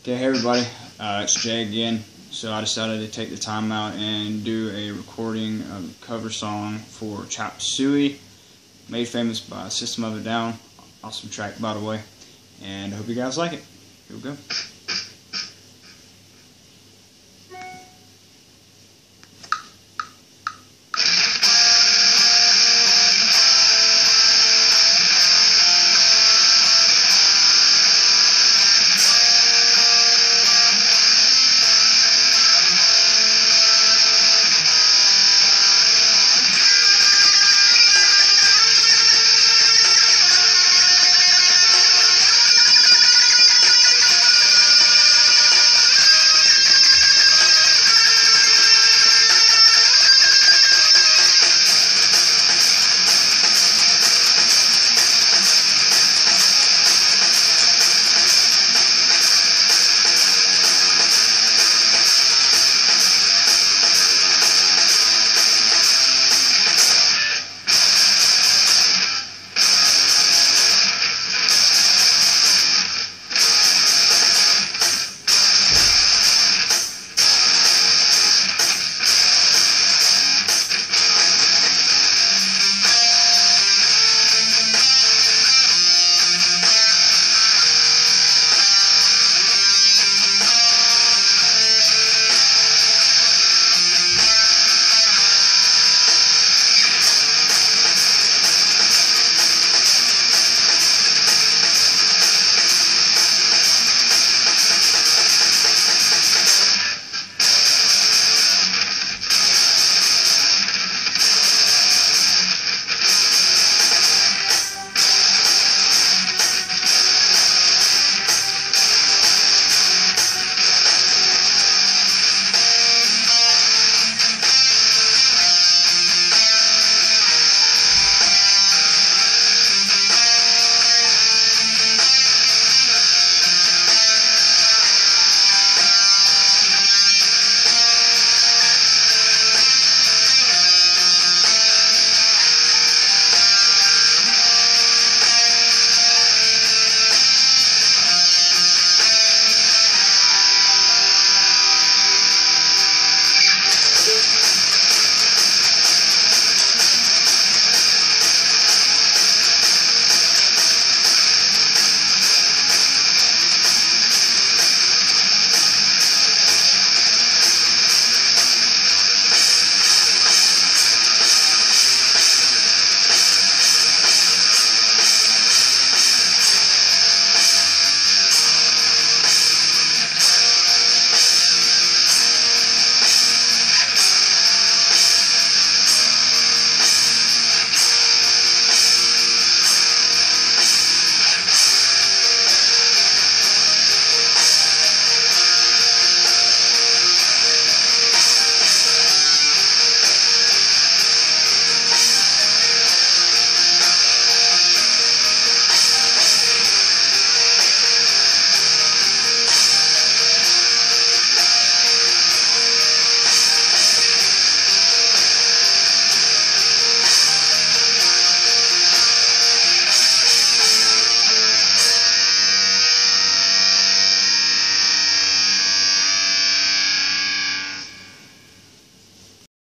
Okay, hey everybody, it's Jay again. So I decided to take the time out and do a recording of a cover song for Chop Suey, made famous by System of a Down. Awesome track, by the way, and I hope you guys like it. Here we go.